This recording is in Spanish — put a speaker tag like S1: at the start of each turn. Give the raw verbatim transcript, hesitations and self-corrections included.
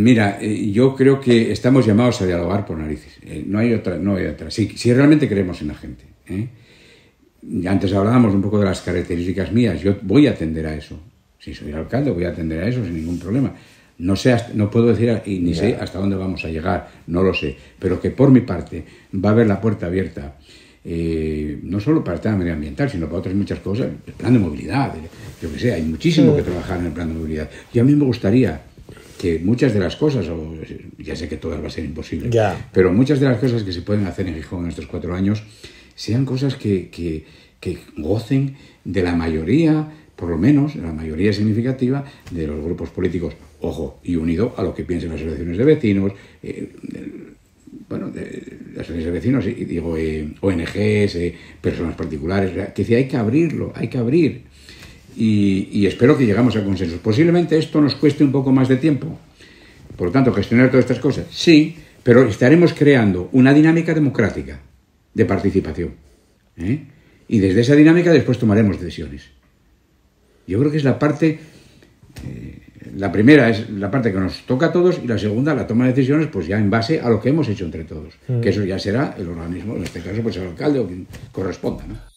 S1: Mira, eh, yo creo que estamos llamados a dialogar por narices. Eh, no hay otra, no hay otra. Si, si realmente creemos en la gente. ¿eh? Antes hablábamos un poco de las características mías. Yo voy a atender a eso. Si soy alcalde, voy a atender a eso sin ningún problema. No sé, hasta, no puedo decir y ni sé hasta dónde vamos a llegar. No lo sé. Pero que por mi parte va a haber la puerta abierta. Eh, no solo para el tema medioambiental, sino para otras muchas cosas. El plan de movilidad. Yo que sé, hay muchísimo que trabajar en el plan de movilidad. Y a mí me gustaría que muchas de las cosas, o ya sé que todas va a ser imposible,
S2: ya.
S1: pero muchas de las cosas que se pueden hacer en Gijón en estos cuatro años sean cosas que, que, que gocen de la mayoría, por lo menos, de la mayoría significativa de los grupos políticos, ojo, y unido a lo que piensen las asociaciones de vecinos, eh, bueno, de, las asociaciones de vecinos, y digo, eh, O N Ges, eh, personas particulares, que decía, hay que abrirlo, hay que abrir. Y, y espero que llegamos a consensos. Posiblemente esto nos cueste un poco más de tiempo. Por lo tanto, gestionar todas estas cosas, sí, pero estaremos creando una dinámica democrática de participación. ¿eh? Y desde esa dinámica después tomaremos decisiones. Yo creo que es la parte... Eh, la primera es la parte que nos toca a todos y la segunda, la toma de decisiones, pues ya en base a lo que hemos hecho entre todos. Mm. Que eso ya será el organismo, en este caso, pues el alcalde o quien corresponda, ¿no?